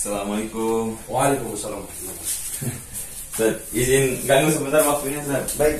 Assalamualaikum. Waalaikumsalam. Ustaz, izin ganggu sebentar waktunya, Ustaz. Baik.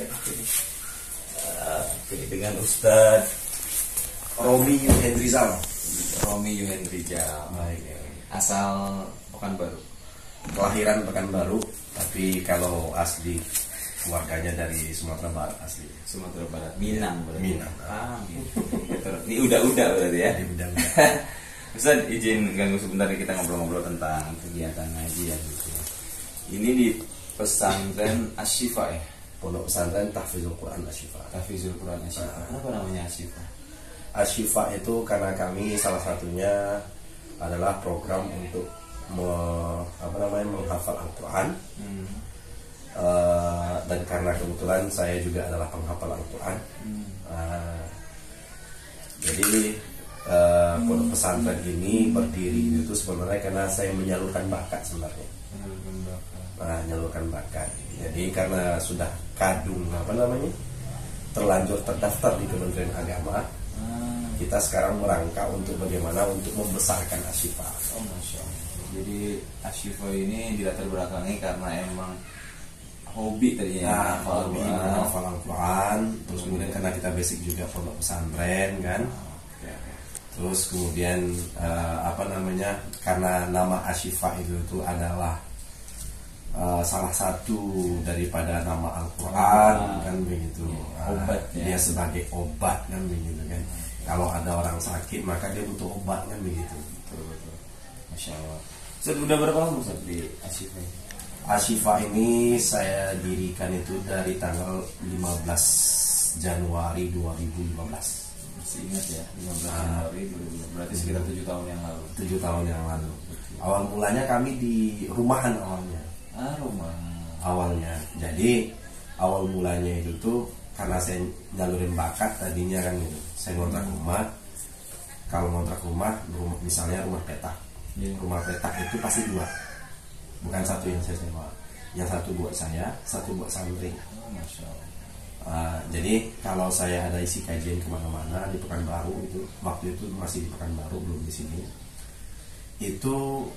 Oke, dengan Ustaz Romi Yuhendrizal. Romi Yuhendrizal. Asal Pekanbaru. Kelahiran Pekanbaru, tapi kalau asli keluarganya dari Sumatera Barat asli. Sumatera Barat. Minang berarti. Minang. Minang. Ini udah berarti ya. Di bidang Ustaz, izin ganggu sebentar kita ngobrol-ngobrol tentang kegiatan ngaji ya gitu. Ini di pesantren Asy-Syifa ya. Pondok Pesantren Tahfizul Quran Asy-Syifa. Tahfizul Quran Asy-Syifa. Kenapa namanya Asy-Syifa? Asy-Syifa itu karena kami salah satunya adalah program untuk menghafal Al-Quran. Dan karena kebetulan saya juga adalah penghafal Al-Quran. Jadi pondok pesantren ini berdiri itu sebenarnya karena saya menyalurkan bakat sebenarnya. Menyalurkan bakat. Jadi karena sudah kadung terlanjur terdaftar di Kementerian Agama, kita sekarang merangkak untuk bagaimana untuk membesarkan Asy-Syifa. Oh, Masya Allah. Jadi Asy-Syifa ini dilatar belakangi karena emang hobi tadinya menghafal Al-Quran, terus kemudian karena kita basic juga pondok pesantren kan. Terus kemudian karena nama Asy-Syifa itu adalah salah satu daripada nama Al-Quran kan begitu. Obat ya. Dia sebagai obat kan begitu kan. Kalau ada orang sakit maka dia butuh obat kan begitu. Betul. Masya Allah. Sudah berapa lama Ustaz di Asy-Syifa? Asy-Syifa ini saya dirikan itu dari tanggal 15 Januari 2015. Masih ingat ya, 15 Januari 2015. Berarti sekitar 7 tahun yang lalu. 7 tahun yang lalu. Awal mulanya kami di rumahan awalnya. Rumah. Awalnya. Jadi awal mulanya itu tuh karena saya nyalurin bakat tadinya kan gitu. Saya ngontrak rumah. Kalau ngontrak rumah misalnya rumah petak. Rumah petak itu pasti 2. Bukan satu yang saya sewa. Yang satu buat saya, satu buat santri. Masya Allah. Jadi kalau saya ada isi kajian kemana-mana di Pekanbaru itu, waktu itu masih di Pekanbaru belum di sini. Itu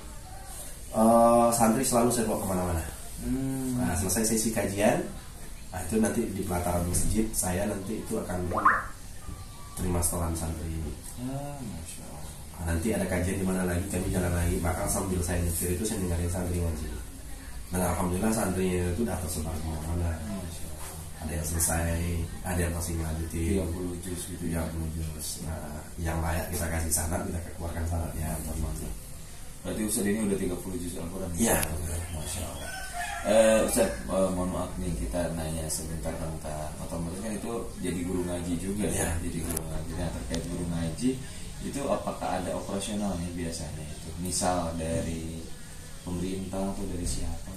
santri selalu saya bawa kemana-mana. Selesai sesi kajian, itu nanti di pelataran masjid saya nanti itu akan terima setoran santri. Masya Allah. Nanti ada kajian di mana lagi kami jalan lagi, bahkan sambil saya nyetir itu saya dengerin santri ngaji. Dan alhamdulillah santrinya itu udah tersebar kemana-mana. Ada yang selesai, ada yang masih ngajutin 30 juz gitu. 30 juz. Nah, yang layak kita kasih sanad, kita keluarkan sanadnya. Berarti Ustaz ini udah 30 juz Al-Quran. Iya. Masya Allah. Ustaz, mohon maaf nih kita nanya sebentar tentang otomatis kan itu jadi guru ngaji juga ya. Jadi guru ngaji. Nah, terkait guru ngaji itu apakah ada operasionalnya biasanya itu? Misal dari pemerintah atau dari siapa?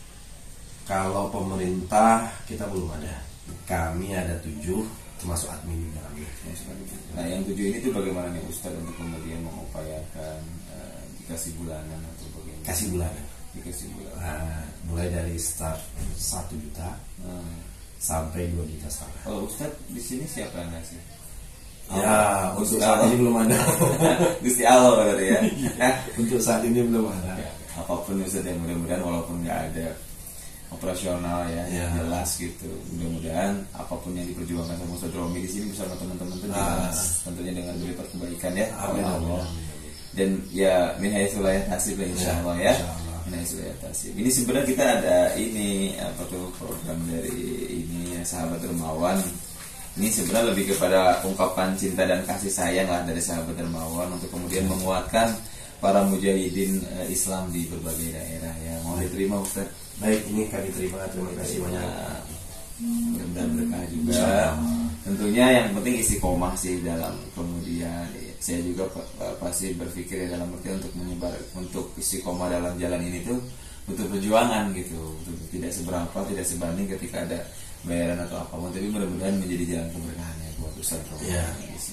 Kalau pemerintah kita belum ada. Kami ada 7 termasuk admin di dalamnya. Nah yang 7 ini tuh bagaimana nih Ustaz untuk kemudian mengupayakan dikasih bulanan atau bagaimana? Dikasih bulanan. Mulai dari start 1 juta sampai 2 juta setengah. Kalau Ustaz di sini siapa yang ngasih? Ya, untuk saat ini belum ada. Gusti Allah berarti ya. Untuk saat ini belum ada. Apapun Ustaz ya, mudah-mudahan walaupun nggak ada operasional ya, jelas gitu. Mudah-mudahan apapun yang diperjuangkan sama Ustaz Romi di sini bersama teman-teman itu jelas, tentunya dengan berlipat kebaikan ya. Oleh Allah. Dan ya min haitsu la yahtasib insyaallah ya. Min haitsu la yahtasib. Ini sebenarnya kita ada ini program dari ini sahabat dermawan. Ini sebenarnya lebih kepada ungkapan cinta dan kasih sayang lah dari sahabat dermawan untuk kemudian menguatkan para mujahidin Islam di berbagai daerah ya. Mohon diterima Ustaz. Baik, ini kami terima kasih banyak. Mudah-mudahan berkah juga. Tentunya yang penting istiqomah sih dalam kemudian saya juga pasti berpikir ya dalam arti untuk menyebar untuk istiqomah dalam jalan ini tuh butuh perjuangan gitu. Tidak seberapa, tidak sebanding ketika ada bayaran atau apapun, tapi mudah-mudahan menjadi jalan keberkahan ya buat Ustaz.